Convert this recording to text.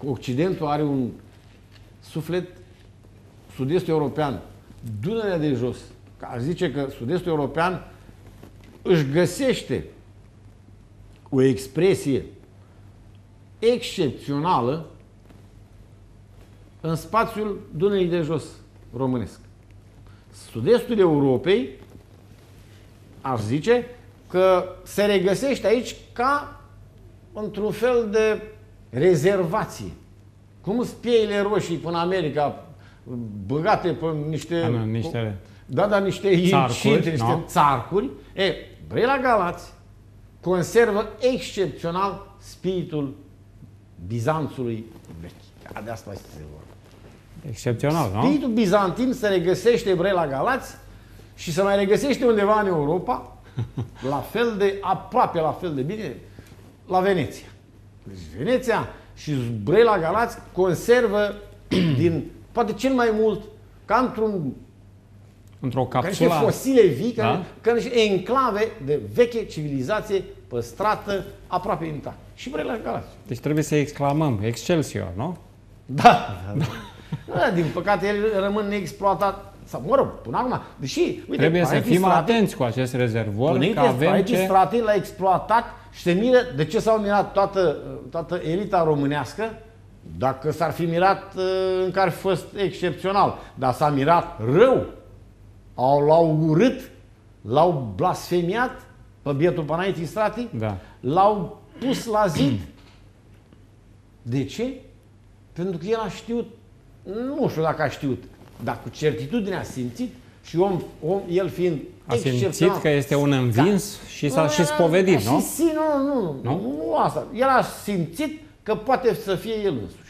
Occidentul are un suflet, sud-estul european, Dunărea de jos, aș zice că sud-estul european își găsește o expresie excepțională în spațiul Dunării de jos românesc. Sud-estul Europei, aș zice, că se regăsește aici ca într-un fel de rezervație. Cum sunt pieile roșii până America, băgate pe niște... niște incinte, niște țarcuri. Brăila Galați conservă excepțional spiritul Bizanțului vechi. De asta este vorba. Excepțional, nu? Spiritul bizantin se regăsește Brăila Galați și se mai regăsește undeva în Europa, la fel de, aproape la fel de bine, la Veneția. Deci Veneția și Brăila Galați conservă din, poate cel mai mult, ca într-o capsulă, ca niște fosile vii, ca niște enclave de veche civilizație păstrată aproape intact. Și Brăila Galați. Deci trebuie să exclamăm Excelsior, nu? Da. Din păcate el rămân neexploatat. Sau, mă rog, până acum, deși, uite, trebuie să fim atenți cu acest rezervor, că avem ce... Strate l-a exploatat și se miră de ce s-au mirat toată elita românească, dacă s-ar fi mirat încă ar fi fost excepțional, dar s-a mirat rău, l-au urât, l-au blasfemiat pe bietul Panaiti Strati, l-au pus la zid. De ce? Pentru că el a știut, nu știu dacă a știut, dar cu certitudine a simțit și el fiind excepțional. A simțit că este un învins și s-a și spovedit, nu? Nu asta. El a simțit că poate să fie el însuși.